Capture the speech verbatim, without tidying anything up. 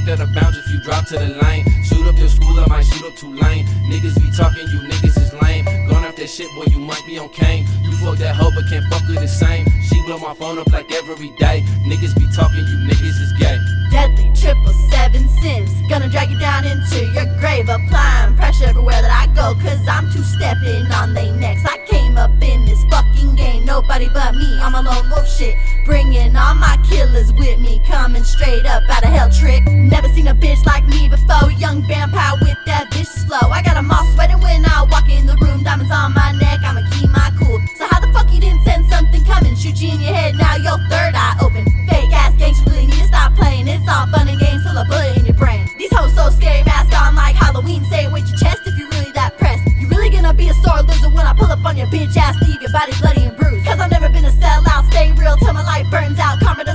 kicked out of bounds if you drop to the lane. Shoot up your school, I might shoot up Tulane. Niggas be talking, you niggas is lame. Gone off that shit, boy, you might be on cane. You fuck that hoe, but can't fuck with the same. She blow my phone up like every day. Niggas be talking, you niggas is gay. Deadly triple seven sins, gonna drag you down into your grave. Applying pressure everywhere that I go, cause I'm two-stepping on they necks. I came up in this fucking game, nobody but me, I'm a lone wolf shit. Bringing all my killers with me, coming straight up out of hell trick. Never seen a bitch like me before, young vampire with that vicious flow. I got them all sweating when I walk in the room, diamonds on my neck, I'ma keep my cool. So how the fuck you didn't send something coming? Shoot you in your head, now your third eye open. Fake ass gangs, you really need to stop playing. It's all fun and games till a bullet in your brain. These hoes so scary, mask on like Halloween. Say it with your chest if you're really that pressed. You really gonna be a sore loser when I pull up on your bitch ass, leave your body bloody and bruised. Cause I've never been a sellout, stay real till my light burns out. Karma